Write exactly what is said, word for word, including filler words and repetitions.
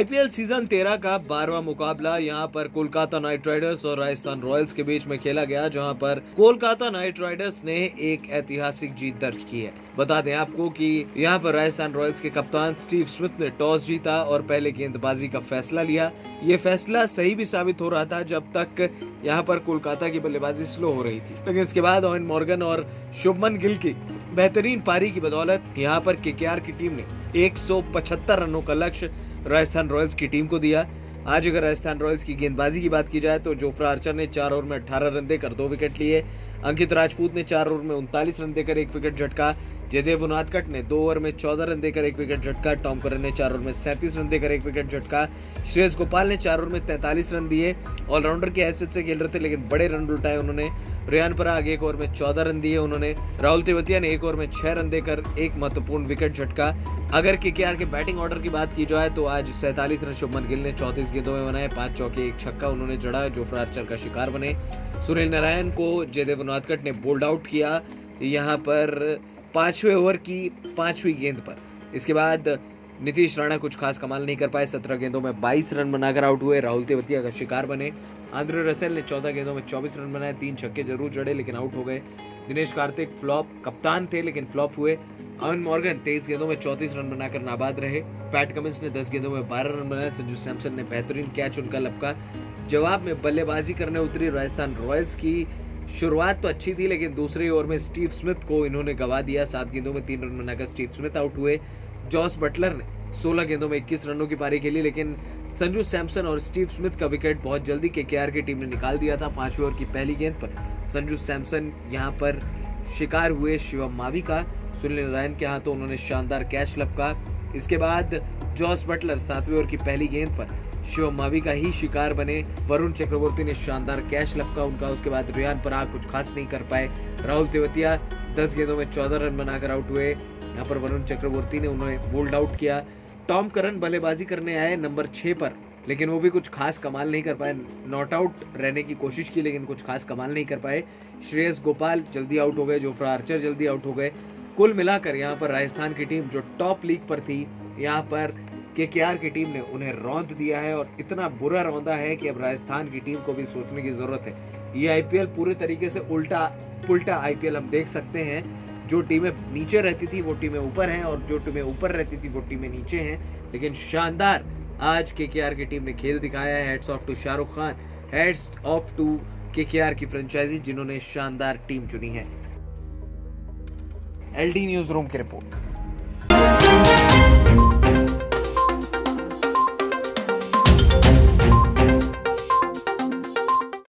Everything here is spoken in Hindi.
आईपीएल सीजन तेरह का बारहवां मुकाबला यहां पर कोलकाता नाइट राइडर्स और राजस्थान रॉयल्स के बीच में खेला गया, जहां पर कोलकाता नाइट राइडर्स ने एक ऐतिहासिक जीत दर्ज की है। बता दें आपको कि यहां पर राजस्थान रॉयल्स के कप्तान स्टीव स्मिथ ने टॉस जीता और पहले गेंदबाजी का फैसला लिया। ये फैसला सही भी साबित हो रहा था जब तक यहां पर कोलकाता की बल्लेबाजी स्लो हो रही थी, लेकिन इसके बाद ओवेन मॉर्गन और शुभमन गिल की बेहतरीन पारी की बदौलत यहां पर केकेआर की टीम ने एक सौ पचहत्तर रनों का लक्ष्य राजस्थान रॉयल्स की टीम को दिया। आज अगर राजस्थान रॉयल्स की गेंदबाजी की बात की जाए तो जोफ्रा आर्चर ने चार ओवर में अठारह रन देकर दो विकेट लिए। अंकित राजपूत ने चार ओवर में उनतालीस रन देकर एक विकेट झटका। जयदेव उनादकट ने दो ओवर में चौदह रन देकर एक विकेट झटका। टॉम करन ने चार ओवर में सैंतीस रन देकर एक विकेट झटका। श्रेयस गोपाल ने चार ओवर में तैंतालीस रन दिए। ऑलराउंडर की हैसियत से खेल रहे थे लेकिन बड़े रन उल्टाए उन्होंने। रियान पराग एक ओवर में चौदह रन दिए उन्होंने। राहुल तेवतिया ने एक ओवर में छह रन देकर एक महत्वपूर्ण विकेट झटका। अगर केकेआर के बैटिंग ऑर्डर की बात की जाए तो आज सैंतालीस रन शुभमन गिल ने चौंतीस गेंदों में बनाए, पांच चौके एक छक्का उन्होंने जड़ा। जोफ्रा आर्चर का शिकार बने। सुनील नारायण को जयदेव उनादकट ने बोल्ड आउट किया यहाँ पर पांचवें ओवर की पांचवी गेंद पर। इसके बाद नीतीश राणा कुछ खास कमाल नहीं कर पाए, सत्रह गेंदों में बाईस रन बनाकर आउट हुए। राहुल तेवतिया का शिकार बने। आंद्रे रसेल ने चौदह गेंदों में चौबीस रन बनाए, तीन छक्के जरूर जड़े लेकिन आउट हो गए। दिनेश कार्तिक फ्लॉप कप्तान थे लेकिन फ्लॉप हुए। ओवेन मॉर्गन तेईस गेंदों में चौंतीस रन बनाकर नाबाद रहे। पैट कमिंस ने दस गेंदों में बारह रन बनाए। संजू सैमसन ने बेहतरीन कैच उनका लपका। जवाब में बल्लेबाजी करने उतरी राजस्थान रॉयल्स की शुरुआत तो अच्छी थी लेकिन दूसरे ओवर में स्टीव स्मिथ को इन्होंने गवा दिया। सात गेंदों में तीन रन बनाकर स्टीव स्मिथ आउट हुए। जॉस बटलर ने सोलह गेंदों में इक्कीस रनों की पारी खेली लेकिन संजू सैमसन और स्टीव स्मिथ का विकेट बहुत जल्दी केकेआर की टीम ने निकाल दिया था। पांचवें ओवर की पहली गेंद पर संजू सैमसन यहां पर शिकार हुए शिवम मावी का। सुनील नारायण के हाथों उन्होंने शानदार कैच लपका। इसके बाद जॉस बटलर सातवें ओवर की पहली गेंद पर शिवम मावी का ही शिकार बने। वरुण चक्रवर्ती ने शानदार कैच लपका उनका। उसके बाद रियान पराग कुछ खास नहीं कर पाए। राहुल तेवतिया दस गेंदों में चौदह रन बनाकर आउट हुए। यहाँ पर वरुण चक्रवर्ती ने उन्हें बोल्ड आउट किया। टॉम करन बल्लेबाजी करने आए नंबर छह पर लेकिन वो भी कुछ खास कमाल नहीं कर पाए। नॉट आउट रहने की कोशिश की लेकिन कुछ खास कमाल नहीं कर पाए। श्रेयस गोपाल जल्दी आउट हो गए। जोफ्रा आर्चर जल्दी आउट हो गए। कुल मिलाकर यहाँ पर राजस्थान की टीम जो टॉप लीग पर थी, यहाँ पर केकेआर की टीम ने उन्हें रौंद दिया है और इतना बुरा रौंदा है कि अब राजस्थान की टीम को भी सोचने की जरूरत है। ये आईपीएल पूरे तरीके से उल्टा पुल्टा आईपीएल हम देख सकते हैं। जो टीमें नीचे रहती थी वो टीमें ऊपर हैं और जो टीमें ऊपर रहती थी वो टीमें नीचे हैं। लेकिन शानदार आज केकेआर की टीम ने खेल दिखाया है। Heads off to Shahrukh Khan, heads off to KKR की फ्रेंचाइजी जिन्होंने शानदार टीम चुनी है। एलडी न्यूज रूम की रिपोर्ट।